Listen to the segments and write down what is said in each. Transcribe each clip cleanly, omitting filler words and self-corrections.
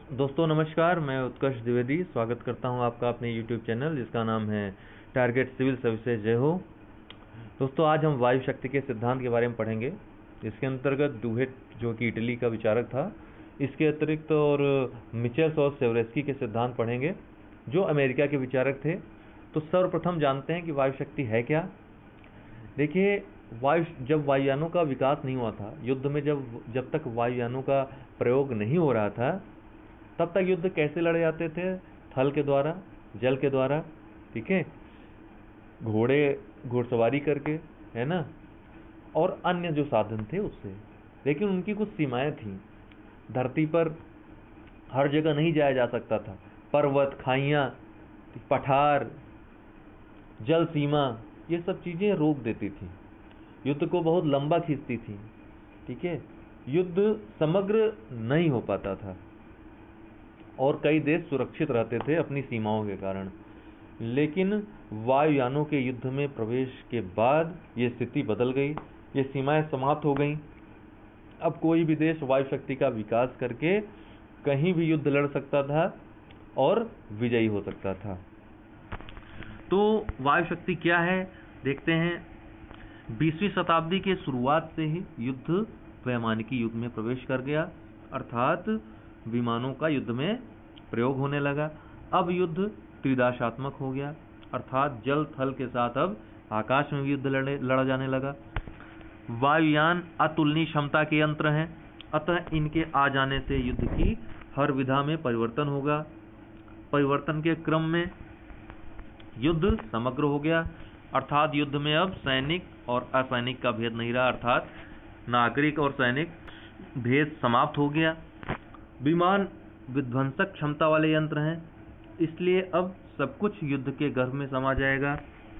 दोस्तों नमस्कार, मैं उत्कर्ष द्विवेदी स्वागत करता हूं आपका अपने YouTube चैनल जिसका नाम है टारगेट सिविल सर्विसेज जय हो। दोस्तों आज हम वायु शक्ति के सिद्धांत के बारे में पढ़ेंगे। इसके अंतर्गत डुहेट जो कि इटली का विचारक था, इसके अतिरिक्त और मिचेल्स और सेवरेस्की के सिद्धांत पढ़ेंगे जो अमेरिका के विचारक थे। तो सर्वप्रथम जानते हैं कि वायु शक्ति है क्या। देखिए, जब वायुयानों का विकास नहीं हुआ था, युद्ध में जब तक वायुयानों का प्रयोग नहीं हो रहा था, तब तक युद्ध कैसे लड़े जाते थे? थल के द्वारा, जल के द्वारा, ठीक है, घोड़सवारी करके, है ना, और अन्य जो साधन थे उससे। लेकिन उनकी कुछ सीमाएं थीं। धरती पर हर जगह नहीं जाया जा सकता था। पर्वत, खाइयां, पठार, जल सीमा, ये सब चीजें रोक देती थी, युद्ध को बहुत लंबा खींचती थी, ठीक है। युद्ध समग्र नहीं हो पाता था और कई देश सुरक्षित रहते थे अपनी सीमाओं के कारण। लेकिन वायुयानों के युद्ध में प्रवेश के बाद ये स्थिति बदल गई, ये सीमाएं समाप्त हो गईं। अब कोई भी देश वायु शक्ति का विकास करके कहीं भी युद्ध लड़ सकता था और विजयी हो सकता था। तो वायु शक्ति क्या है देखते हैं। 20वीं शताब्दी के शुरुआत से ही युद्ध वैमानिकी युग में प्रवेश कर गया, अर्थात विमानों का युद्ध में प्रयोग होने लगा। अब युद्ध त्रिदाशात्मक हो गया, अर्थात जल थल के साथ अब आकाश में भी युद्ध लड़ा जाने लगा। वायुयान अतुलनीय क्षमता के यंत्र हैं, अतः इनके आ जाने से युद्ध की हर विधा में परिवर्तन होगा। परिवर्तन के क्रम में युद्ध समग्र हो गया, अर्थात युद्ध में अब सैनिक और असैनिक का भेद नहीं रहा, अर्थात नागरिक और सैनिक भेद समाप्त हो गया। विमान विध्वंसक क्षमता वाले यंत्र हैं, इसलिए अब सब कुछ युद्ध के गर्भ में समा जाएगा।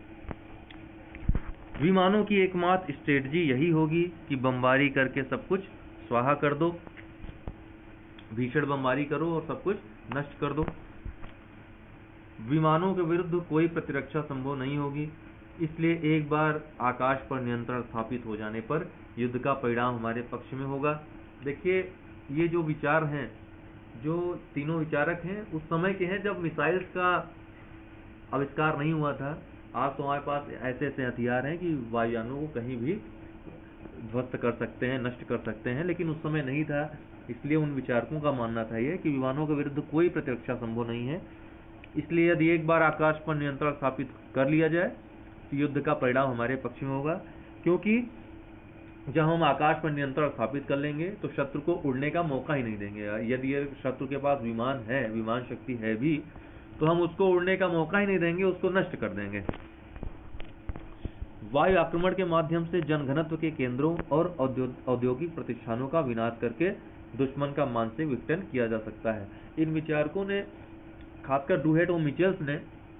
विमानों की एकमात्र स्ट्रेटजी यही होगी कि बमबारी करके सब कुछ स्वाहा कर दो, भीषण बमबारी करो और सब कुछ नष्ट कर दो। विमानों के विरुद्ध कोई प्रतिरक्षा संभव नहीं होगी, इसलिए एक बार आकाश पर नियंत्रण स्थापित हो जाने पर युद्ध का परिणाम हमारे पक्ष में होगा। देखिए, ये जो विचार हैं, जो तीनों विचारक हैं, उस समय के हैं जब मिसाइल्स का आविष्कार नहीं हुआ था। आज तो हमारे पास ऐसे ऐसे हथियार हैं कि वायुयानों को कहीं भी ध्वस्त कर सकते हैं, नष्ट कर सकते हैं, लेकिन उस समय नहीं था। इसलिए उन विचारकों का मानना था ये कि विमानों के विरुद्ध कोई प्रतिरक्षा संभव नहीं है। इसलिए यदि एक बार आकाश पर नियंत्रण स्थापित कर लिया जाए तो युद्ध का परिणाम हमारे पक्ष में होगा, क्योंकि जब हम आकाश पर नियंत्रण स्थापित कर लेंगे तो शत्रु को उड़ने का मौका ही नहीं देंगे। यदि शत्रु के पास विमान है, विमान शक्ति है भी, तो हम उसको उड़ने का मौका ही नहीं देंगे, उसको नष्ट कर देंगे। वायु आक्रमण के माध्यम से जनघनत्व के केंद्रों और औद्योगिक प्रतिष्ठानों का विनाश करके दुश्मन का मानसिक विघटन किया जा सकता है। इन विचारकों ने, खासकर डुहेट और मिचेल्स ने,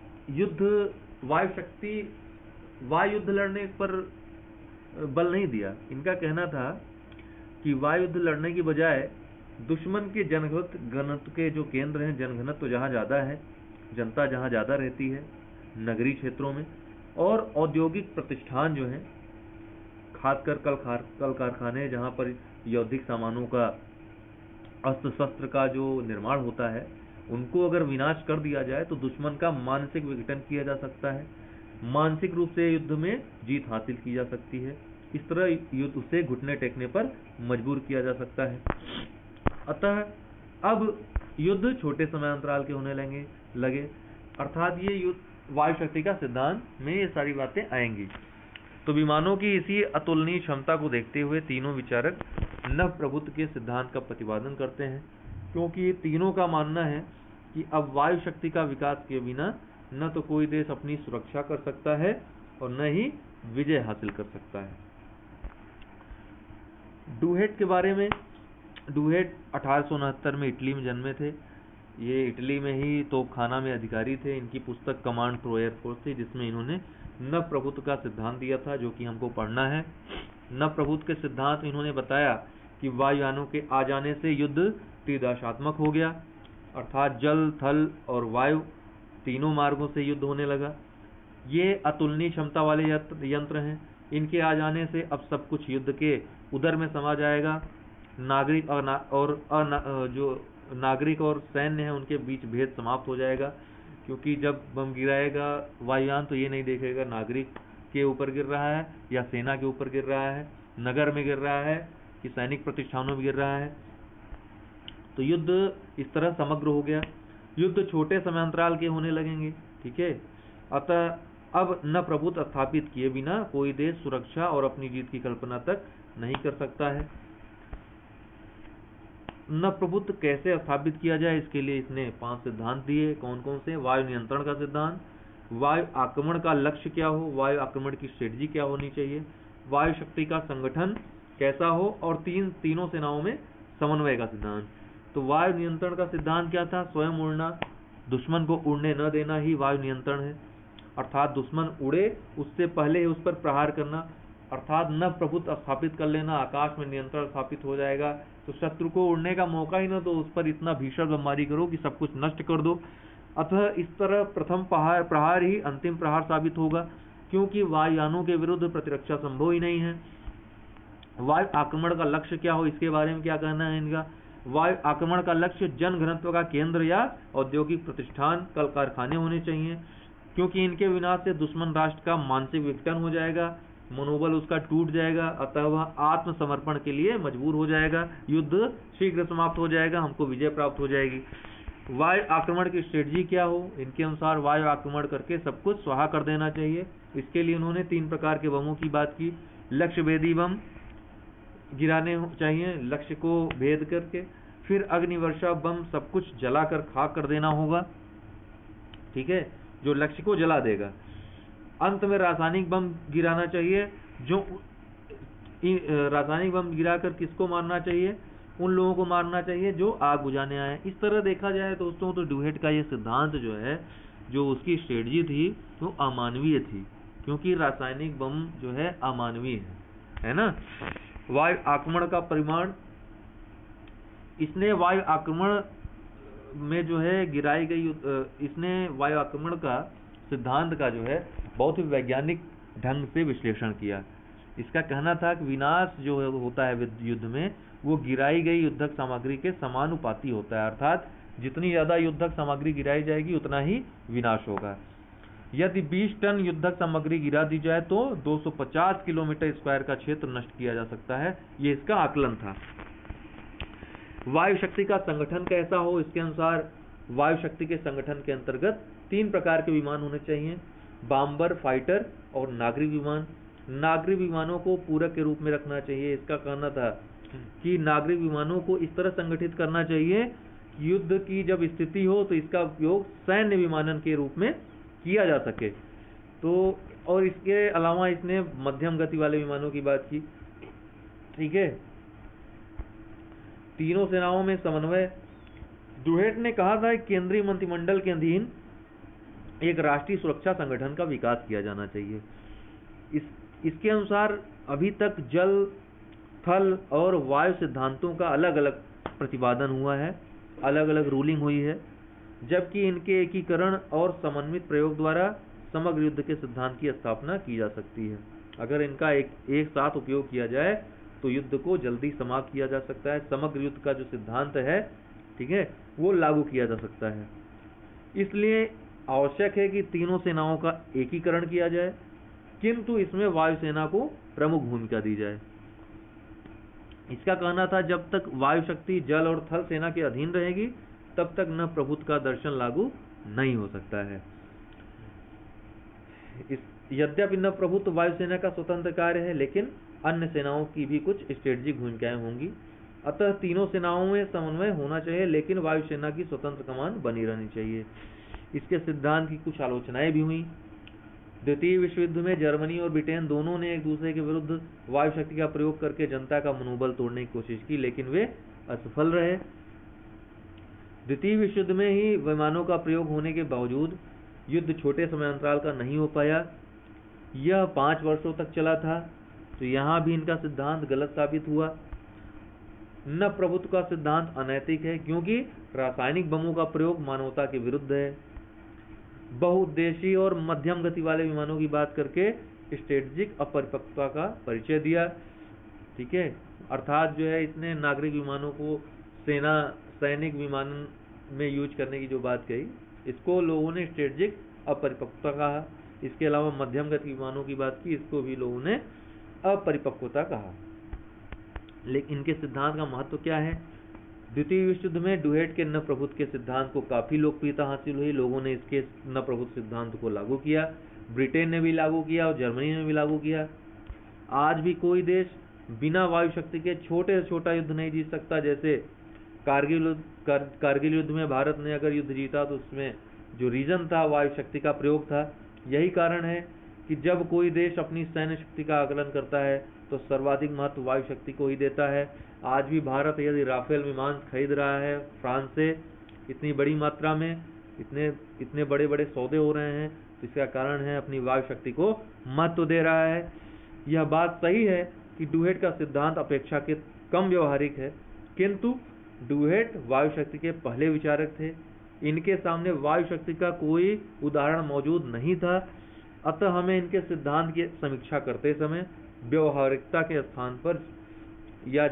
वायु युद्ध लड़ने पर बल नहीं दिया। इनका कहना था कि वायु युद्ध लड़ने की बजाय दुश्मन के जनघनत्व के जो केंद्र हैं, जनघनत्व जहां ज्यादा है, जनता जहां ज्यादा रहती है, नगरीय क्षेत्रों में, और औद्योगिक प्रतिष्ठान जो हैं, खासकर कल कारखाने जहां पर यौद्धिक सामानों का, अस्त्र शस्त्र का जो निर्माण होता है, उनको अगर विनाश कर दिया जाए तो दुश्मन का मानसिक विघटन किया जा सकता है, मानसिक रूप से युद्ध में जीत हासिल की जा सकती है। इस तरह युद्ध उसे घुटने टेकने पर मजबूर किया जा सकता है। अतः अब युद्ध छोटे समय अंतराल के होने लगे, अर्थात ये युद्ध वायु शक्ति का सिद्धांत में ये सारी बातें आएंगी। तो विमानों की इसी अतुलनीय क्षमता को देखते हुए तीनों विचारक नव प्रभुत्व के सिद्धांत का प्रतिपादन करते हैं, क्योंकि तीनों का मानना है कि अब वायु शक्ति का विकास के बिना न तो कोई देश अपनी सुरक्षा कर सकता है और न ही विजय हासिल कर सकता है। डुहेट के बारे में, डुहेट 1869 में इटली में जन्मे थे। ये इटली में ही तोपखाना में अधिकारी थे। इनकी पुस्तक कमांड टू एयरफोर्स थी, जिसमें इन्होंने नव प्रभुत्व का सिद्धांत दिया था, जो कि हमको पढ़ना है। नव प्रभुत्व के सिद्धांत में इन्होंने बताया कि वायुयानों के आ जाने से युद्ध त्रिदाशात्मक हो गया, अर्थात जल, थल और वायु तीनों मार्गों से युद्ध होने लगा। ये अतुलनीय क्षमता वाले यंत्र हैं। इनके आ जाने से अब सब कुछ युद्ध के उदर में समा जाएगा, नागरिक जो नागरिक और सैन्य है उनके बीच भेद समाप्त हो जाएगा, क्योंकि जब बम गिराएगा वायुयान तो ये नहीं देखेगा नागरिक के ऊपर गिर रहा है या सेना के ऊपर गिर रहा है, नगर में गिर रहा है कि सैनिक प्रतिष्ठानों में गिर रहा है। तो युद्ध इस तरह समग्र हो गया। युद्ध छोटे समयांतराल के होने लगेंगे, ठीक है। अतः अब न प्रभुत्व स्थापित किए बिना कोई देश सुरक्षा और अपनी जीत की कल्पना तक नहीं कर सकता है। न प्रभुत्व कैसे स्थापित किया जाए, इसके लिए इसने 5 सिद्धांत दिए। कौन कौन से? वायु नियंत्रण का सिद्धांत, वायु आक्रमण का लक्ष्य क्या हो, वायु आक्रमण की स्ट्रेटजी क्या होनी चाहिए, वायु शक्ति का संगठन कैसा हो, और तीनों सेनाओं में समन्वय का सिद्धांत। तो वायु नियंत्रण का सिद्धांत क्या था? स्वयं उड़ना, दुश्मन को उड़ने न देना ही वायु नियंत्रण है। अर्थात दुश्मन उड़े उससे पहले ही उस पर प्रहार करना, अर्थात न प्रभुत्व स्थापित कर लेना। आकाश में नियंत्रण स्थापित हो जाएगा तो शत्रु को उड़ने का मौका ही न दो, उस पर इतना भीषण बमबारी करो कि सब कुछ नष्ट कर दो। अतः इस तरह प्रथम प्रहार ही अंतिम प्रहार साबित होगा, क्योंकि वायुयानों के विरुद्ध प्रतिरक्षा संभव ही नहीं है। वायु आक्रमण का लक्ष्य क्या हो, इसके बारे में क्या कहना है इनका? वायु आक्रमण का लक्ष्य जन घनत्व का केंद्र या औद्योगिक प्रतिष्ठान, कल कारखाने होने चाहिए, क्योंकि इनके विनाश से दुश्मन राष्ट्र का मानसिक विघटन हो जाएगा, मनोबल उसका टूट जाएगा, अतः वह आत्मसमर्पण के लिए मजबूर हो जाएगा, युद्ध शीघ्र समाप्त हो जाएगा, हमको विजय प्राप्त हो जाएगी। वायु आक्रमण की स्ट्रेटजी क्या हो? इनके अनुसार वायु आक्रमण करके सब कुछ स्वाहा कर देना चाहिए। इसके लिए उन्होंने 3 प्रकार के बमों की बात की। लक्ष्य भेदी बम गिराने चाहिए, लक्ष्य को भेद करके। फिर अग्निवर्षा बम, सब कुछ जलाकर खाक कर देना होगा, ठीक है, जो लक्ष्य को जला देगा। अंत में रासायनिक बम गिराना चाहिए, जो रासायनिक बम गिराकर किसको मारना चाहिए? उन लोगों को मारना चाहिए जो आग बुझाने आए। इस तरह देखा जाए दोस्तों तो ड्यूहेट का ये सिद्धांत जो है, जो उसकी स्ट्रेटजी थी वो अमानवीय थी, क्योंकि रासायनिक बम जो है अमानवीय है ना। वायु आक्रमण का परिमाण, इसने वायु आक्रमण में जो है गिराई गई, इसने वायु आक्रमण का सिद्धांत का जो है बहुत ही वैज्ञानिक ढंग से विश्लेषण किया। इसका कहना था कि विनाश जो होता है युद्ध में वो गिराई गई युद्धक सामग्री के समानुपाती होता है, अर्थात जितनी ज्यादा युद्धक सामग्री गिराई जाएगी उतना ही विनाश होगा। यदि 20 टन युद्धक सामग्री गिरा दी जाए तो 250 किलोमीटर स्क्वायर का क्षेत्र नष्ट किया जा सकता है, ये इसका आकलन था। वायु शक्ति का संगठन कैसा हो? इसके अनुसार वायु शक्ति के संगठन के अंतर्गत 3 प्रकार के विमान होने चाहिए, बॉम्बर, फाइटर और नागरिक विमान। नागरिक विमानों को पूरक के रूप में रखना चाहिए। इसका कहना था कि नागरिक विमानों को इस तरह संगठित करना चाहिए कि युद्ध की जब स्थिति हो तो इसका उपयोग सैन्य विमानन के रूप में किया जा सके। तो और इसके अलावा इसने मध्यम गति वाले विमानों की बात की, ठीक है। तीनों सेनाओं में समन्वय, ड्यूहेट ने कहा था केंद्रीय मंत्रिमंडल के अधीन एक राष्ट्रीय सुरक्षा संगठन का विकास किया जाना चाहिए। इसके अनुसार अभी तक जल, थल और वायु सिद्धांतों का अलग अलग प्रतिपादन हुआ है, अलग अलग रूलिंग हुई है, जबकि इनके एकीकरण और समन्वित प्रयोग द्वारा समग्र युद्ध के सिद्धांत की स्थापना की जा सकती है। अगर इनका एक साथ उपयोग किया जाए तो युद्ध को जल्दी समाप्त किया जा सकता है, समग्र युद्ध का जो सिद्धांत है, ठीक है, वो लागू किया जा सकता है। इसलिए आवश्यक है कि तीनों सेनाओं का एकीकरण किया जाए, किंतु इसमें वायुसेना को प्रमुख भूमिका दी जाए। इसका कहना था जब तक वायु शक्ति जल और थल सेना के अधीन रहेगी तब तक न प्रभुत्व का दर्शन लागू नहीं हो सकता है। यद्यपि न प्रभुत्व वायुसेना का स्वतंत्र कार्य है, लेकिन अन्य सेनाओं की भी कुछ स्ट्रेटेजिक भूमिकाएं होंगी। अतः तीनों सेनाओं में समन्वय होना चाहिए, लेकिन वायुसेना की स्वतंत्र कमान बनी रहनी चाहिए। इसके सिद्धांत की कुछ आलोचनाएं भी हुई। द्वितीय विश्व युद्ध में जर्मनी और ब्रिटेन दोनों ने एक दूसरे के विरुद्ध वायु शक्ति का प्रयोग करके जनता का मनोबल तोड़ने की कोशिश की, लेकिन वे असफल रहे। द्वितीय विश्व युद्ध में ही विमानों का प्रयोग होने के बावजूद युद्ध छोटे समयांतराल का नहीं हो पाया। यह 5 वर्षों तक चला था, तो यहाँ भी इनका सिद्धांत गलत साबित हुआ। न प्रभुत्व का सिद्धांत अनैतिक है, क्योंकि रासायनिक बमों का प्रयोग मानवता के विरुद्ध है। बहुउद्देशीय और मध्यम गति वाले विमानों की बात करके स्ट्रेटेजिक अपरिपक्वता का परिचय दिया, ठीक है। अर्थात जो है इसने नागरिक विमानों को सैनिक विमान में यूज करने की जो बात कही, इसको लोगों ने स्ट्रेटेजिक अपरिपक्वता कहा। इसके अलावा मध्यम गति विमानों की बात की, इसको भी लोगों ने अपरिपक्वता कहा। लेकिन इनके सिद्धांत का महत्व क्या है? द्वितीय विश्व युद्ध में डुहेट के न प्रभुत्व के सिद्धांत को काफी लोकप्रियता हासिल हुई। लोगों ने इसके न प्रभुत्व सिद्धांत को लागू किया, ब्रिटेन ने भी लागू किया और जर्मनी ने भी लागू किया। आज भी कोई देश बिना वायु शक्ति के छोटे से छोटा युद्ध नहीं जीत सकता। जैसे कारगिल युद्ध में भारत ने अगर युद्ध जीता तो उसमें जो रीजन था वायु शक्ति का प्रयोग था। यही कारण है कि जब कोई देश अपनी सैन्य शक्ति का आकलन करता है तो सर्वाधिक महत्व वायु शक्ति को ही देता है। आज भी भारत यदि राफेल विमान खरीद रहा है फ्रांस से इतनी बड़ी मात्रा में, इतने बड़े बड़े सौदे हो रहे हैं, तो इसका कारण है अपनी वायु शक्ति को महत्व दे रहा है। यह बात सही है कि डुहेट का सिद्धांत अपेक्षाकृत कम व्यवहारिक है, किंतु डुहेट वायु शक्ति के पहले विचारक थे। इनके सामने वायु शक्ति का कोई उदाहरण मौजूद नहीं था, अतः हमें इनके सिद्धांत की समीक्षा करते समय व्यवहारिकता के स्थान पर या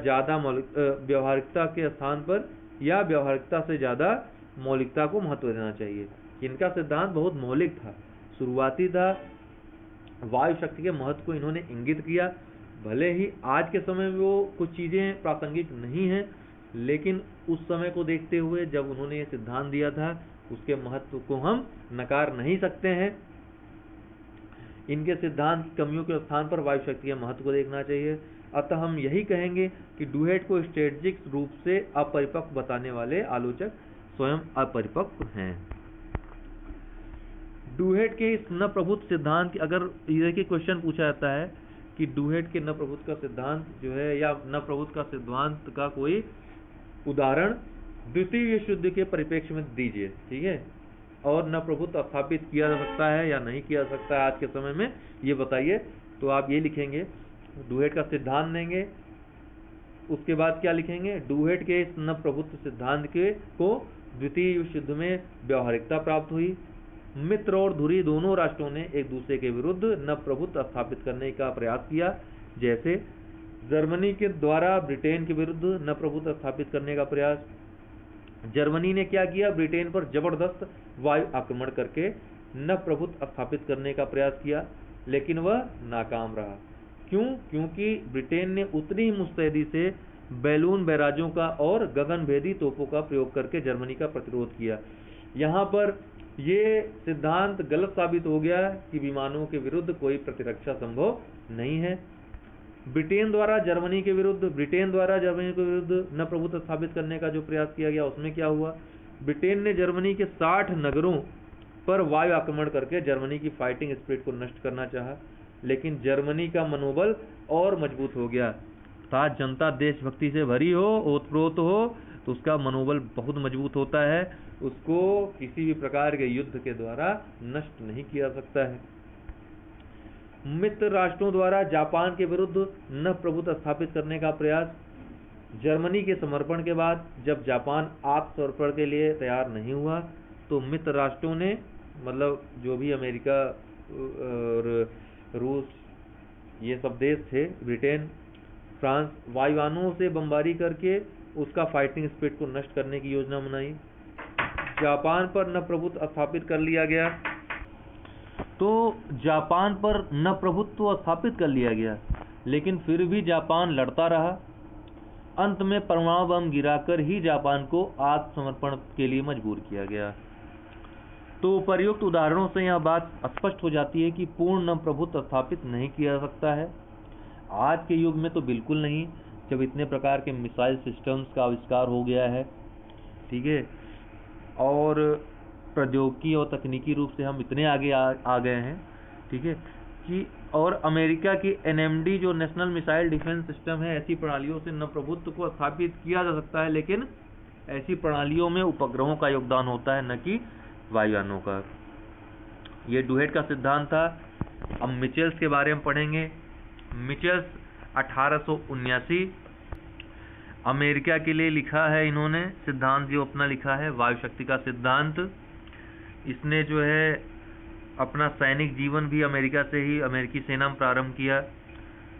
व्यवहारिकता से ज्यादा मौलिकता को महत्व देना चाहिए। इनका सिद्धांत बहुत मौलिक था, शुरुआती था। वायु शक्ति के महत्व को इन्होंने इंगित किया। भले ही आज के समय में वो कुछ चीजें प्रासंगिक नहीं हैं, लेकिन उस समय को देखते हुए जब उन्होंने ये सिद्धांत दिया था उसके महत्व को हम नकार नहीं सकते हैं। इनके सिद्धांत की कमियों के स्थान पर वायु शक्ति के महत्व को देखना चाहिए। अतः हम यही कहेंगे कि डुहेट को स्ट्रेटेजिक रूप से अपरिपक्व बताने वाले आलोचक स्वयं अपरिपक्व हैं। डुहेट के इस न प्रभुत्व सिद्धांत की अगर देखिए क्वेश्चन पूछा जाता है कि डुहेट के न प्रभुत्व का सिद्धांत जो है या न प्रभुत्व का सिद्धांत का कोई उदाहरण द्वितीय विश्व युद्ध के परिप्रेक्ष्य में दीजिए, ठीक है, और न प्रभुत्व स्थापित किया जा सकता है या नहीं किया जा सकता है आज के समय में, ये बताइए। तो आप ये लिखेंगे, डुहेट का सिद्धांत देंगे, उसके बाद क्या लिखेंगे? डुहेट के इस न प्रभुत्व सिद्धांत को द्वितीय विश्व युद्ध में व्यवहारिकता प्राप्त हुई। मित्र और धुरी दोनों राष्ट्रों ने एक दूसरे के विरुद्ध न प्रभुत्व स्थापित करने का प्रयास किया। जैसे जर्मनी के द्वारा ब्रिटेन के विरुद्ध न प्रभुत्व स्थापित करने का प्रयास। जर्मनी ने क्या किया? ब्रिटेन पर जबरदस्त वायु आक्रमण करके न प्रभुत्व स्थापित करने का प्रयास किया, लेकिन वह नाकाम रहा। क्यों? क्योंकि ब्रिटेन ने उतनी ही मुस्तैदी से बैलून बैराजों का और गगनभेदी तोपों का प्रयोग करके जर्मनी का प्रतिरोध किया। यहाँ पर ये सिद्धांत गलत साबित हो गया कि विमानों के विरुद्ध कोई प्रतिरक्षा संभव नहीं है। ब्रिटेन द्वारा जर्मनी के विरुद्ध न प्रभुत्व स्थापित करने का जो प्रयास किया गया उसमें क्या हुआ? ब्रिटेन ने जर्मनी के 60 नगरों पर वायु आक्रमण करके जर्मनी की फाइटिंग स्पिरिट को नष्ट करना चाहा, लेकिन जर्मनी का मनोबल और मजबूत हो गया। अर्थात जनता देशभक्ति से भरी हो, ओतप्रोत हो, तो उसका मनोबल बहुत मजबूत होता है, उसको किसी भी प्रकार के युद्ध के द्वारा नष्ट नहीं किया जा सकता है। मित्र राष्ट्रों द्वारा जापान के विरुद्ध न प्रभुत्व स्थापित करने का प्रयास। जर्मनी के समर्पण के बाद जब जापान आत्मसमर्पण के लिए तैयार नहीं हुआ तो मित्र राष्ट्रों ने, मतलब जो भी अमेरिका और रूस ये सब देश थे, ब्रिटेन, फ्रांस, वायुयानों से बमबारी करके उसका फाइटिंग स्पिरिट को नष्ट करने की योजना बनाई। जापान पर न प्रभुत्व स्थापित कर लिया गया, तो जापान पर न प्रभुत्व स्थापित कर लिया गया, लेकिन फिर भी जापान लड़ता रहा। अंत में परमाणु बम गिराकर ही जापान को आत्मसमर्पण के लिए मजबूर किया गया। तो उपर्युक्त उदाहरणों से यह बात स्पष्ट हो जाती है कि पूर्ण न प्रभुत्व स्थापित नहीं किया जा सकता है। आज के युग में तो बिल्कुल नहीं, जब इतने प्रकार के मिसाइल सिस्टम्स का आविष्कार हो गया है, ठीक है, और प्रौद्योगिकी और तकनीकी रूप से हम इतने आगे आ गए हैं, ठीक है, कि और अमेरिका की NMD जो नेशनल मिसाइल डिफेंस सिस्टम है, ऐसी प्रणालियों से न प्रभुत्व को स्थापित किया जा सकता है, लेकिन ऐसी प्रणालियों में उपग्रहों का योगदान होता है, न कि वायुयानों का। ये डुहेट का सिद्धांत था। अब मिचेल्स के बारे में पढ़ेंगे। मिचेल्स 1879 अमेरिका के लिए लिखा है इन्होंने सिद्धांत, जो अपना लिखा है वायु शक्ति का सिद्धांत। इसने जो है अपना सैनिक जीवन भी अमेरिका से ही, अमेरिकी सेना में प्रारंभ किया।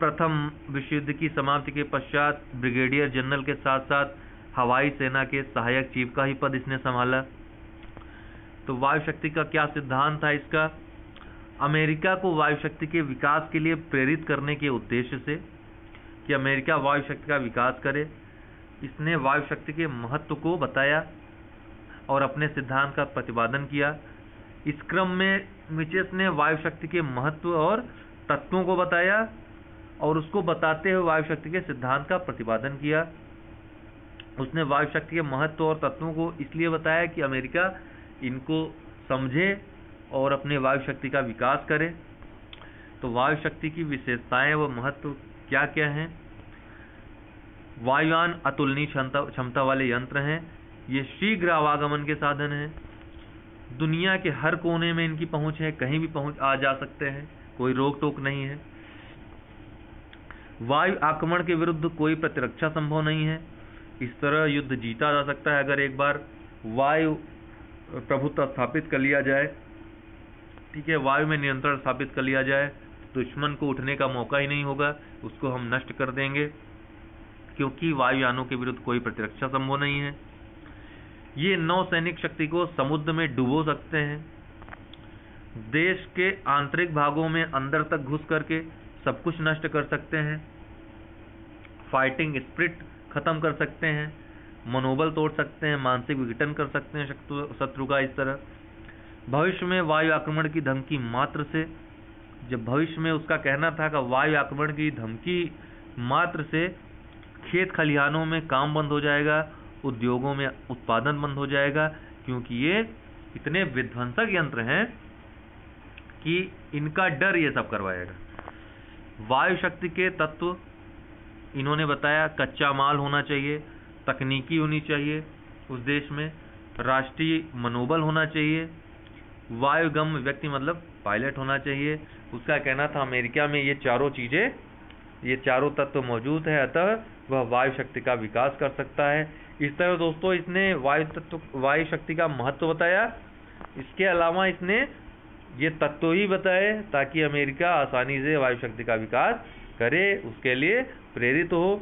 प्रथम विश्व युद्ध की समाप्ति के पश्चात ब्रिगेडियर जनरल के साथ साथ हवाई सेना के सहायक चीफ का ही पद इसने संभाला। तो वायु शक्ति का क्या सिद्धांत था इसका? अमेरिका को वायु शक्ति के विकास के लिए प्रेरित करने के उद्देश्य से कि अमेरिका वायु शक्ति का विकास करे, इसने वायु शक्ति के महत्व को बताया और अपने सिद्धांत का प्रतिपादन किया। इस क्रम में मिचेस ने वायु शक्ति के महत्व और तत्वों को बताया और उसको बताते हुए वायु शक्ति के सिद्धांत का प्रतिपादन किया। उसने वायु शक्ति के महत्व और तत्वों को इसलिए बताया कि अमेरिका इनको समझे और अपने वायु शक्ति का विकास करे। तो वायु शक्ति की विशेषताएं व महत्व क्या क्या हैं? वायुयान अतुलनीय क्षमता वाले यंत्र हैं। ये शीघ्र आवागमन के साधन हैं। दुनिया के हर कोने में इनकी पहुंच है, कहीं भी पहुंच आ जा सकते हैं, कोई रोक टोक नहीं है। वायु आक्रमण के विरुद्ध कोई प्रतिरक्षा संभव नहीं है। इस तरह युद्ध जीता जा सकता है अगर एक बार वायु प्रभुत्व स्थापित कर लिया जाए। ठीक है, वायु में नियंत्रण स्थापित कर लिया जाए, दुश्मन को उठने का मौका ही नहीं होगा, उसको हम नष्ट कर देंगे, क्योंकि वायुयानों के विरुद्ध कोई प्रतिरक्षा संभव नहीं है। ये नौसैनिक शक्ति को समुद्र में डुबो सकते हैं, देश के आंतरिक भागों में अंदर तक घुस करके सब कुछ नष्ट कर सकते हैं, फाइटिंग स्पिरिट खत्म कर सकते हैं, मनोबल तोड़ सकते हैं, मानसिक विघटन कर सकते हैं शत्रु का। इस तरह भविष्य में वायु आक्रमण की धमकी मात्र से, जब भविष्य में उसका कहना था कि वायु आक्रमण की धमकी मात्र से खेत खलिहानों में काम बंद हो जाएगा, उद्योगों में उत्पादन बंद हो जाएगा, क्योंकि ये इतने विध्वंसक यंत्र हैं कि इनका डर ये सब करवाएगा। वायु शक्ति के तत्व इन्होंने बताया, कच्चा माल होना चाहिए, तकनीकी होनी चाहिए उस देश में, राष्ट्रीय मनोबल होना चाहिए, वायुगम्य व्यक्ति मतलब पायलट होना चाहिए। उसका कहना था अमेरिका में ये चारों चीजें, ये चारों तत्व मौजूद है, अतः वह वायु शक्ति का विकास कर सकता है। इस तरह दोस्तों इसने वायु शक्ति का महत्व बताया। इसके अलावा इसने ये तत्व ही बताए ताकि अमेरिका आसानी से वायु शक्ति का विकास करे, उसके लिए प्रेरित हो।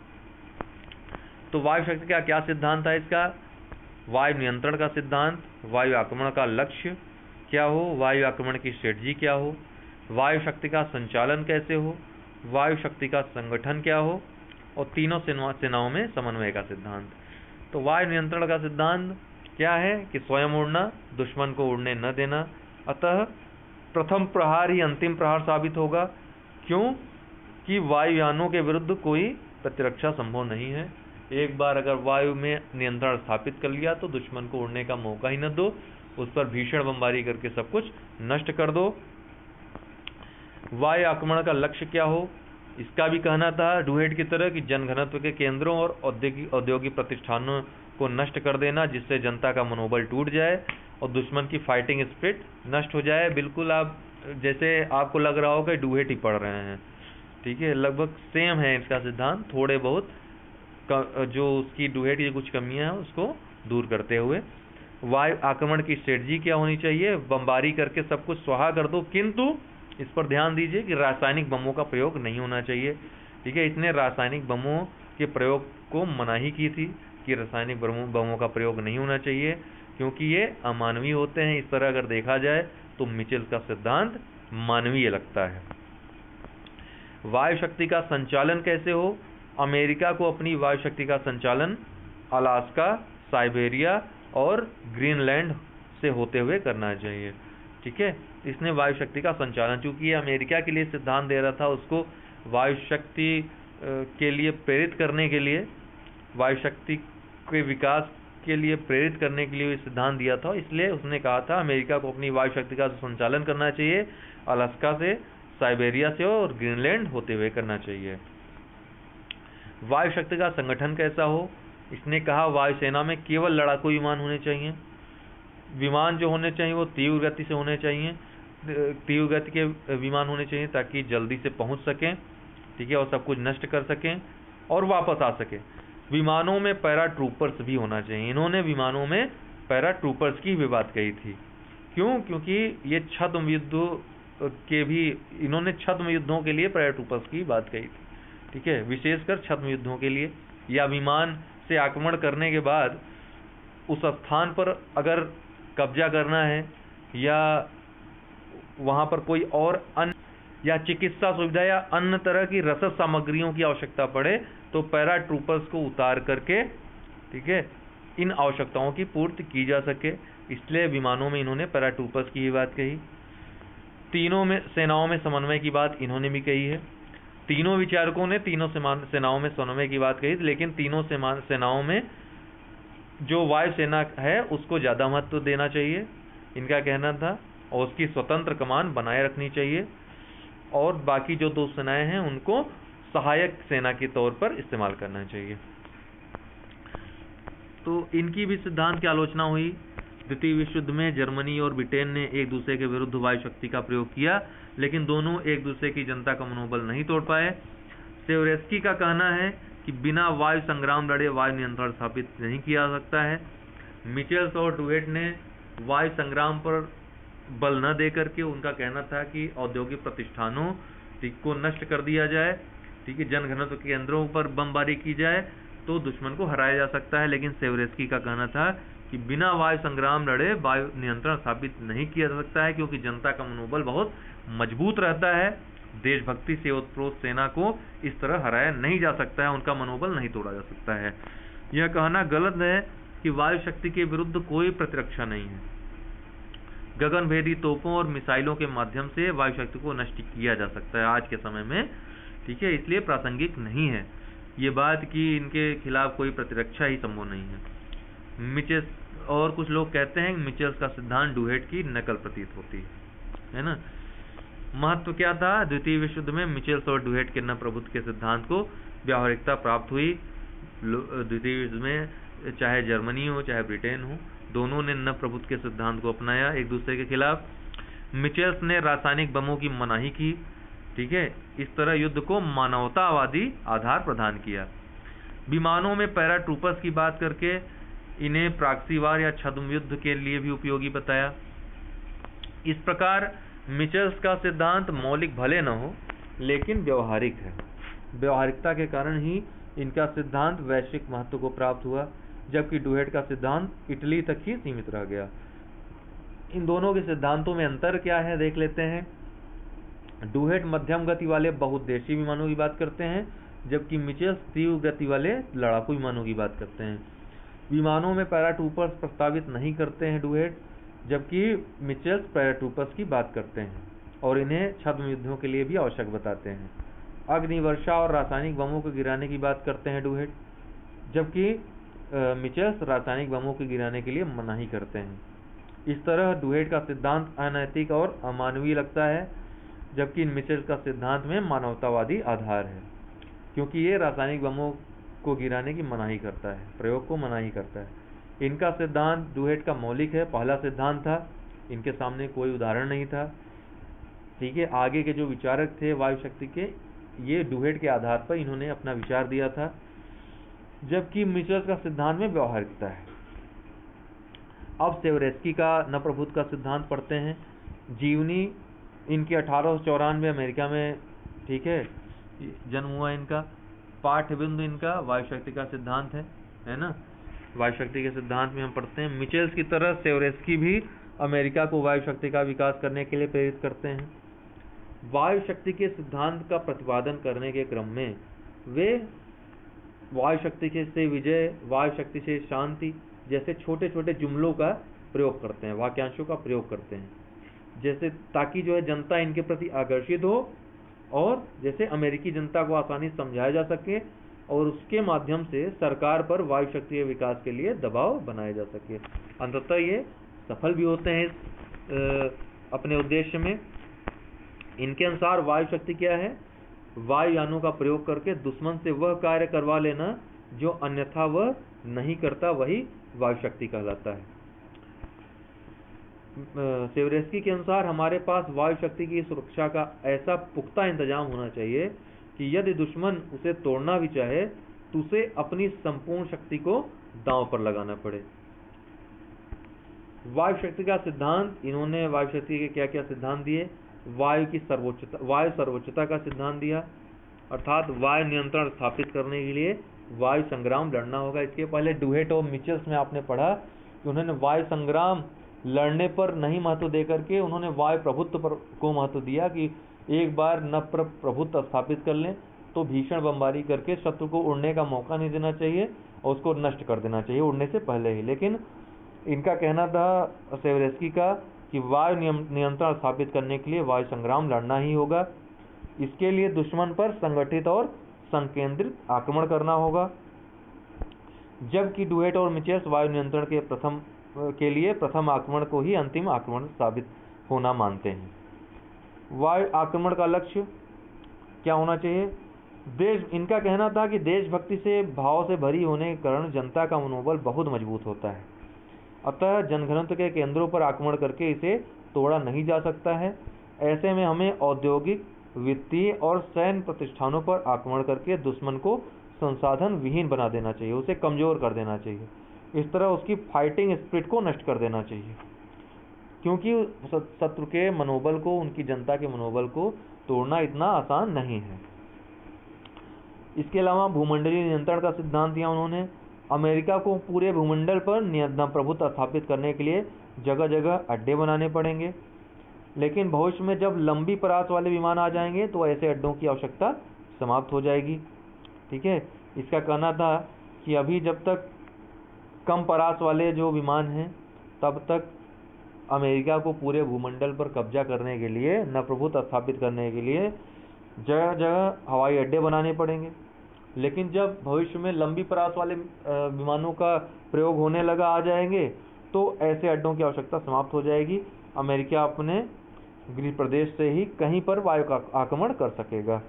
तो वायु शक्ति का क्या सिद्धांत था इसका? वायु नियंत्रण का सिद्धांत, वायु आक्रमण का लक्ष्य क्या हो, वायु आक्रमण की स्ट्रेटजी क्या हो, वायु शक्ति का संचालन कैसे हो, वायु शक्ति का संगठन क्या हो, और तीनों सेनाओं में समन्वय का सिद्धांत। तो वायु नियंत्रण का सिद्धांत क्या है कि स्वयं उड़ना, दुश्मन को उड़ने न देना। अतः प्रथम प्रहार ही अंतिम प्रहार साबित होगा, क्यों कि वायुयानों के विरुद्ध कोई प्रतिरक्षा संभव नहीं है। एक बार अगर वायु में नियंत्रण स्थापित कर लिया तो दुश्मन को उड़ने का मौका ही न दो, उस पर भीषण बमबारी करके सब कुछ नष्ट कर दो। वायु आक्रमण का लक्ष्य क्या हो, इसका भी कहना था डुहेट की तरह कि जनघनत्व के केंद्रों और औद्योगिक प्रतिष्ठानों को नष्ट कर देना, जिससे जनता का मनोबल टूट जाए और दुश्मन की फाइटिंग स्पिरिट नष्ट हो जाए। बिल्कुल आप जैसे आपको लग रहा हो कि डुहेट ही पढ़ रहे हैं, ठीक है, लगभग सेम है इसका सिद्धांत, थोड़े बहुत जो उसकी डुहेट की कुछ कमियां हैं उसको दूर करते हुए। वायु आक्रमण की स्ट्रेटजी क्या होनी चाहिए? बमबारी करके सब कुछ स्वाहा कर दो, किंतु इस पर ध्यान दीजिए कि रासायनिक बमों का प्रयोग नहीं होना चाहिए। ठीक है, इसने रासायनिक बमों के प्रयोग को मनाही की थी कि रासायनिक बमों का प्रयोग नहीं होना चाहिए, क्योंकि ये अमानवीय होते हैं। इस तरह अगर देखा जाए तो मिचेल का सिद्धांत मानवीय लगता है। वायु शक्ति का संचालन कैसे हो? अमेरिका को अपनी वायु शक्ति का संचालन अलास्का, साइबेरिया और ग्रीनलैंड से होते हुए करना चाहिए। ठीक है, इसने वायु शक्ति का संचालन, चूंकि ये अमेरिका के लिए सिद्धांत दे रहा था, उसको वायु शक्ति के लिए प्रेरित करने के लिए, वायु शक्ति के विकास के लिए प्रेरित करने के लिए सिद्धांत दिया था, इसलिए उसने कहा था अमेरिका को अपनी वायु शक्ति का संचालन करना चाहिए, अलास्का से, साइबेरिया से और ग्रीनलैंड होते हुए करना चाहिए। वायु शक्ति का संगठन कैसा हो? इसने कहा वायुसेना में केवल लड़ाकू विमान होने चाहिए। विमान जो होने चाहिए वो तीव्र गति से होने चाहिए, तीव्र गति के विमान होने चाहिए ताकि जल्दी से पहुंच सकें, ठीक है, और सब कुछ नष्ट कर सकें और वापस आ सकें। विमानों में पैरा ट्रूपर्स भी होना चाहिए। इन्होंने विमानों में पैरा ट्रूपर्स की भी बात कही थी। क्यों? क्योंकि ये छद्म युद्ध के भी इन्होंने छद्म युद्धों के लिए पैराट्रूपर्स की बात कही थी, ठीक है, विशेषकर छद्म युद्धों के लिए, या विमान से आक्रमण करने के बाद उस स्थान पर अगर कब्जा करना है या वहां पर कोई और अन्य या चिकित्सा सुविधा या अन्य तरह की रसद सामग्रियों की आवश्यकता पड़े तो पैराट्रूपर्स को उतार करके, ठीक है, इन आवश्यकताओं की पूर्ति की जा सके, इसलिए विमानों में इन्होंने पैराट्रूपर्स की ही बात कही। तीनों में सेनाओं में समन्वय की बात इन्होंने भी कही है। तीनों विचारकों ने तीनों सेनाओं में समन्वय की बात कही, लेकिन तीनों सेनाओं में जो वायुसेना है उसको ज़्यादा महत्व देना चाहिए, इनका कहना था, और उसकी स्वतंत्र कमान बनाए रखनी चाहिए, और बाकी जो दो सेनाएं हैं उनको सहायक सेना के तौर पर इस्तेमाल करना चाहिए। तो इनकी भी सिद्धांत की आलोचना हुई। द्वितीय विश्व युद्ध में जर्मनी और ब्रिटेन ने एक दूसरे के विरुद्ध वायु शक्ति का प्रयोग किया, लेकिन दोनों एक दूसरे की जनता का मनोबल नहीं तोड़ पाए। सेवरेस्की का कहना है कि बिना वायु संग्राम लड़े वायु नियंत्रण स्थापित नहीं किया जा सकता है। मिचेल्स और डुवेट ने वायु संग्राम पर बल न दे करके उनका कहना था कि औद्योगिक प्रतिष्ठानों को नष्ट कर दिया जाए, ठीक है, जनघनत्व केंद्रों पर बमबारी की जाए तो दुश्मन को हराया जा सकता है। लेकिन सेवरेस्की का कहना था कि बिना वायु संग्राम लड़े वायु नियंत्रण स्थापित नहीं किया जा सकता है, क्योंकि जनता का मनोबल बहुत मजबूत रहता है। देशभक्ति से ओतप्रोत सेना को इस तरह हराया नहीं जा सकता है, उनका मनोबल नहीं तोड़ा जा सकता है। यह कहना गलत है कि वायु शक्ति के विरुद्ध कोई प्रतिरक्षा नहीं है। गगनभेदी तोपों और मिसाइलों के माध्यम से वायु शक्ति को नष्ट किया जा सकता है आज के समय में, ठीक है, इसलिए प्रासंगिक नहीं है ये बात कि इनके खिलाफ कोई प्रतिरक्षा ही संभव नहीं है। मिचेल्स और कुछ लोग कहते हैं कि मिचेल्स का सिद्धांत डुहेट की नकल प्रतीत होती है ना। महत्व क्या था? द्वितीय विश्व युद्ध में मिचेल्स और डुहेट के नव प्रभुत्व के सिद्धांत को व्यावहारिकता प्राप्त हुई। द्वितीय युद्ध में चाहे जर्मनी हो चाहे ब्रिटेन हो, दोनों ने नव प्रभुत्व के सिद्धांत को अपनाया एक दूसरे के खिलाफ। मिचेल्स ने रासायनिक बमों की मनाही की, ठीक है, इस तरह युद्ध को मानवतावादी आधार प्रदान किया। विमानों में पैराट्रूपर्स की बात करके इन्हें प्राक्सीवार या छद्म युद्ध के लिए भी उपयोगी बताया। इस प्रकार मिचेल्स का सिद्धांत मौलिक भले न हो लेकिन व्यवहारिक है। व्यवहारिकता के कारण ही इनका सिद्धांत वैश्विक महत्व को प्राप्त हुआ, जबकि डुहेट का सिद्धांत इटली तक ही सीमित रह गया। इन दोनों के सिद्धांतों में अंतर क्या है देख लेते हैं। डुहेट मध्यम गति वाले बहुउद्देशीय विमानों की बात करते हैं, जबकि मिचेल्स तीव्र गति वाले लड़ाकू विमानों की बात करते हैं। विमानों में पैराट्रूपर्स प्रस्तावित नहीं करते हैं डुहेट, जबकि मिचेल्स पैराट्रूपर्स की बात करते हैं और इन्हें छद्म युद्धों के लिए भी आवश्यक बताते हैं। अग्निवर्षा और रासायनिक बमों को गिराने की बात करते हैं डुहेट, जबकि मिचेल्स रासायनिक बमों को गिराने के लिए मनाही करते हैं। इस तरह डुहेट का सिद्धांत अनैतिक और अमानवीय लगता है, जबकि मिचेल्स का सिद्धांत में मानवतावादी आधार है, क्योंकि ये रासायनिक बमों को गिराने की मनाही करता है, प्रयोग को मनाही करता है। इनका सिद्धांत डुहेट का मौलिक है, पहला सिद्धांत था, इनके सामने कोई उदाहरण नहीं था, ठीक है। आगे के जो विचारक थे वायु शक्ति के, ये डुहेट के आधार पर इन्होंने अपना विचार दिया था, जबकि मिचेल्स का सिद्धांत में व्यवहारिकता है। अब सेवरेस्की का नवप्रभुत्व का सिद्धांत पढ़ते हैं। जीवनी इनकी 1894 अमेरिका में, ठीक है, जन्म हुआ इनका। पाठ्यबिंदु इनका वायु शक्ति का सिद्धांत है ना। वायु शक्ति के सिद्धांत में हम पढ़ते हैं मिचेल्स की तरह सेवरेस्की भी अमेरिका को वायु शक्ति का विकास करने के लिए प्रेरित करते हैं। वायु शक्ति के सिद्धांत का प्रतिपादन करने के क्रम में वे वायु शक्ति से विजय, वायु शक्ति से शांति जैसे छोटे छोटे जुमलों का प्रयोग करते हैं, वाक्यांशों का प्रयोग करते हैं, जैसे ताकि जो है जनता इनके प्रति आकर्षित हो और जैसे अमेरिकी जनता को आसानी से समझाया जा सके और उसके माध्यम से सरकार पर वायु शक्ति के विकास के लिए दबाव बनाया जा सके। अंततः ये सफल भी होते हैं अपने उद्देश्य में। इनके अनुसार वायु शक्ति क्या है? वायुयानों का प्रयोग करके दुश्मन से वह कार्य करवा लेना जो अन्यथा वह नहीं करता, वही वायु शक्ति कहलाता है। सेवरेस्की के अनुसार हमारे पास वायु शक्ति की सुरक्षा का ऐसा पुख्ता इंतजाम होना चाहिए कि यदि दुश्मन उसे तोड़ना भी चाहे तो उसे अपनी संपूर्ण शक्ति को दांव पर लगाना पड़े। वायु शक्ति का सिद्धांत, इन्होंने वायु शक्ति के क्या क्या सिद्धांत दिए? वायु सर्वोच्चता का सिद्धांत दिया, अर्थात वायु नियंत्रण स्थापित करने के लिए वायु संग्राम लड़ना होगा। इसके पहले डुहेट और मिचेल्स में आपने पढ़ा कि उन्होंने वायु संग्राम लड़ने पर नहीं महत्व दे करके उन्होंने वायु प्रभुत्व पर को महत्व दिया कि एक बार न प्रभुत्व स्थापित कर लें तो भीषण बमबारी करके शत्रु को उड़ने का मौका नहीं देना चाहिए और उसको नष्ट कर देना चाहिए उड़ने से पहले ही। लेकिन इनका कहना था सेवरेस्की का कि वायु नियंत्रण स्थापित करने के लिए वायु संग्राम लड़ना ही होगा। इसके लिए दुश्मन पर संगठित और संकेंद्रित आक्रमण करना होगा, जबकि डुहेट और मिचेल्स वायु नियंत्रण के लिए प्रथम आक्रमण को ही अंतिम आक्रमण साबित होना मानते हैं। वायु आक्रमण का लक्ष्य क्या होना चाहिए? इनका कहना था कि देशभक्ति से भाव से भरी होने के कारण जनता का मनोबल बहुत मजबूत होता है, अतः जनघनत्व के केंद्रों पर आक्रमण करके इसे तोड़ा नहीं जा सकता है। ऐसे में हमें औद्योगिक, वित्तीय और सैन्य प्रतिष्ठानों पर आक्रमण करके दुश्मन को संसाधन विहीन बना देना चाहिए, उसे कमजोर कर देना चाहिए। इस तरह उसकी फाइटिंग स्पिरिट को नष्ट कर देना चाहिए, क्योंकि शत्रु के मनोबल को, उनकी जनता के मनोबल को तोड़ना इतना आसान नहीं है। इसके अलावा भूमंडलीय नियंत्रण का सिद्धांत दिया उन्होंने। अमेरिका को पूरे भूमंडल पर प्रभुत्व स्थापित करने के लिए जगह जगह अड्डे बनाने पड़ेंगे, लेकिन भविष्य में जब लंबी परास वाले विमान आ जाएंगे तो ऐसे अड्डों की आवश्यकता समाप्त हो जाएगी। ठीक है, इसका कहना था कि अभी जब तक कम परास वाले जो विमान हैं तब तक अमेरिका को पूरे भूमंडल पर कब्जा करने के लिए, न प्रभुत्व स्थापित करने के लिए जगह जगह हवाई अड्डे बनाने पड़ेंगे। लेकिन जब भविष्य में लंबी परास वाले विमानों का प्रयोग होने लगा आ जाएंगे तो ऐसे अड्डों की आवश्यकता समाप्त हो जाएगी। अमेरिका अपने गृह प्रदेश से ही कहीं पर वायु का आक्रमण कर सकेगा।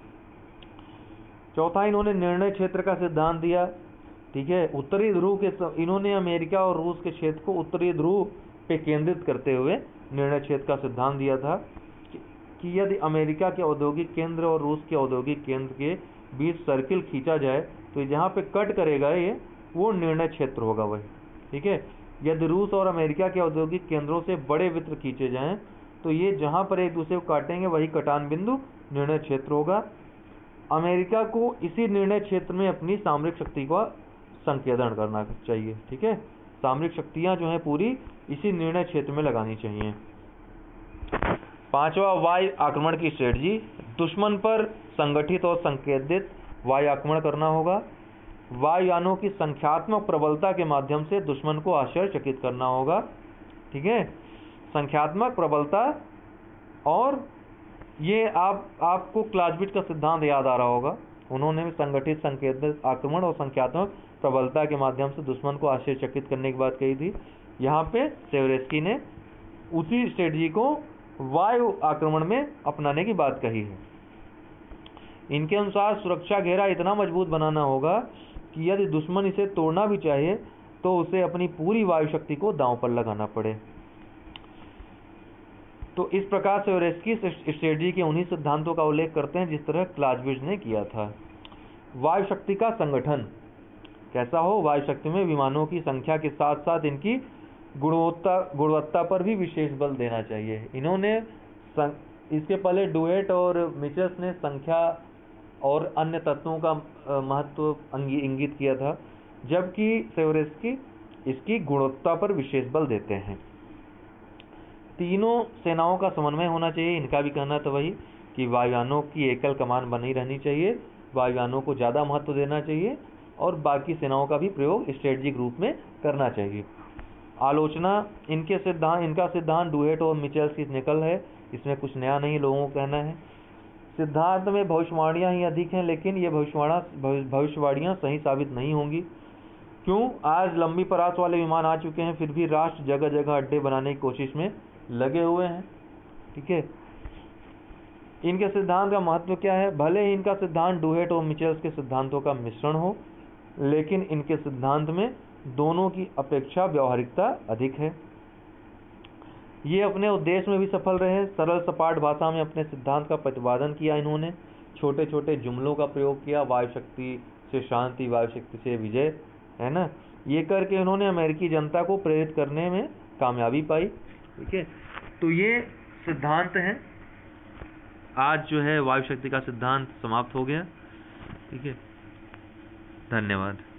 चौथा, इन्होंने निर्णय क्षेत्र का सिद्धांत दिया। ठीक है, उत्तरी ध्रुव के इन्होंने अमेरिका और रूस के क्षेत्र को उत्तरी ध्रुव पे केंद्रित करते हुए निर्णय क्षेत्र का सिद्धांत दिया था कि यदि अमेरिका के औद्योगिक केंद्र और रूस के औद्योगिक केंद्र के बीच सर्किल खींचा जाए तो जहाँ पे कट करेगा ये वो निर्णय क्षेत्र होगा वही। ठीक है, यदि रूस और अमेरिका के औद्योगिक केंद्रों से बड़े वृत्त खींचे जाएं तो ये जहाँ पर एक दूसरे को काटेंगे वही कटान बिंदु निर्णय क्षेत्र होगा। अमेरिका को इसी निर्णय क्षेत्र में अपनी सामरिक शक्ति का संकेंद्रण करना चाहिए। ठीक है, सामरिक शक्तियां जो हैं पूरी इसी निर्णय क्षेत्र में लगानी चाहिए। पांचवा, वायु आक्रमण की स्ट्रेटजी। दुश्मन पर संगठित और संकेंद्रित वायु आक्रमण करना होगा। वायुयानों की संख्यात्मक प्रबलता के माध्यम से दुश्मन को आश्चर्यचकित करना होगा। ठीक है, संख्यात्मक प्रबलता, और ये आपको क्लाउज़विट्ज़ का सिद्धांत याद आ रहा होगा। उन्होंने भी संगठित, संकेंद्रित आक्रमण और संख्यात्मक प्रबलता के माध्यम से दुश्मन को आश्चर्यचकित करने की बात कही थी। यहाँ पे सेवरेस्की ने उसी स्ट्रेटजी को वायु आक्रमण में अपनाने की बात कही है। इनके अनुसार सुरक्षा घेरा इतना मजबूत बनाना होगा कि यदि दुश्मन इसे तोड़ना भी चाहे तो उसे अपनी पूरी वायु शक्ति को दांव पर लगाना पड़े। तो इस प्रकार सेवरेस्की स्ट्रेटजी के उन्हीं सिद्धांतों का उल्लेख करते हैं जिस तरह क्लाउज़विट्ज़ ने किया था। वायु शक्ति का संगठन कैसा हो? वायु शक्ति में विमानों की संख्या के साथ साथ इनकी गुणवत्ता पर भी विशेष बल देना चाहिए। इन्होंने इसके पहले डुहेट और मिचेल्स ने संख्या और अन्य तत्वों का महत्व इंगित किया था, जबकि सेवरेस्की इसकी गुणवत्ता पर विशेष बल देते हैं। तीनों सेनाओं का समन्वय होना चाहिए। इनका भी कहना था वही कि वायुयानों की एकल कमान बनी रहनी चाहिए, वायुयानों को ज़्यादा महत्व देना चाहिए और बाकी सेनाओं का भी प्रयोग स्ट्रेटजिक रूप में करना चाहिए। आलोचना, इनका सिद्धांत डुहेट और मिचेल्स की नकल है, इसमें कुछ नया नहीं लोगों को कहना है। सिद्धांत में भविष्यवाणियां ही अधिक हैं, लेकिन ये भविष्यवाणियां सही साबित नहीं होंगी। क्यों? आज लंबी परास वाले विमान आ चुके हैं, फिर भी राष्ट्र जगह जगह अड्डे बनाने की कोशिश में लगे हुए हैं। ठीक है, इनके सिद्धांत का महत्व क्या है? भले ही इनका सिद्धांत डुहेट और मिचेल्स के सिद्धांतों का मिश्रण हो, लेकिन इनके सिद्धांत में दोनों की अपेक्षा व्यावहारिकता अधिक है। ये अपने उद्देश्य में भी सफल रहे। सरल सपाट भाषा में अपने सिद्धांत का प्रतिपादन किया इन्होंने, छोटे छोटे जुमलों का प्रयोग किया, वायु शक्ति से शांति, वायु शक्ति से विजय, है ना। ये करके इन्होंने अमेरिकी जनता को प्रेरित करने में कामयाबी पाई। ठीक है, तो ये सिद्धांत हैं आज जो है वायु शक्ति का सिद्धांत समाप्त हो गया। ठीक है, धन्यवाद।